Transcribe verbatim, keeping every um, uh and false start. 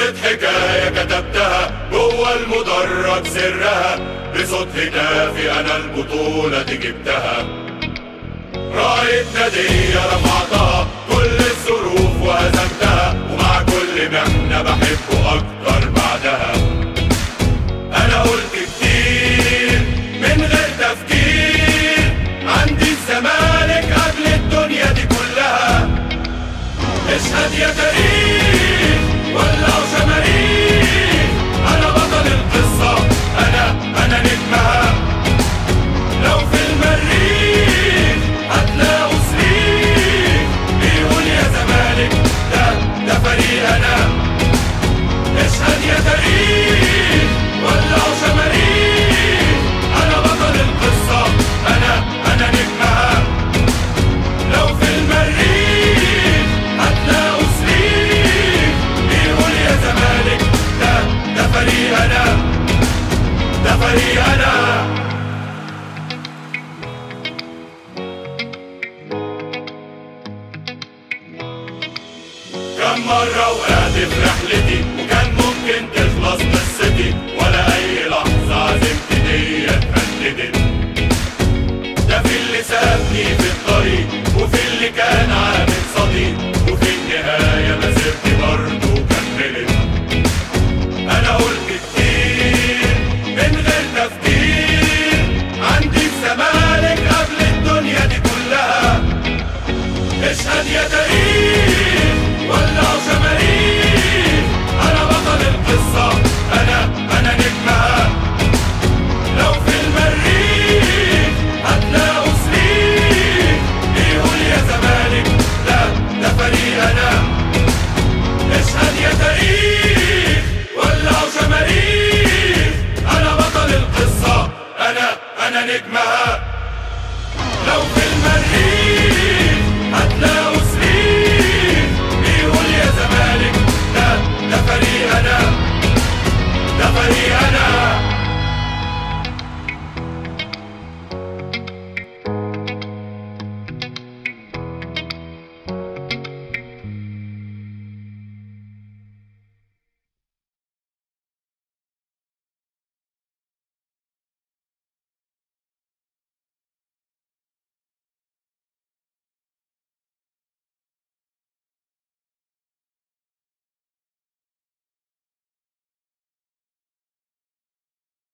قصة حكاية كتبتها جوه المدرج سرها، بصوت هتافي أنا البطولة دي جبتها. راية نادية رفعتها كل الظروف وهزمتها، ومع كل محنة بحبه أكتر بعدها. أنا قلت كتير من غير تفكير، عندي الزمالك قبل الدنيا دي كلها. اشهد يا كريم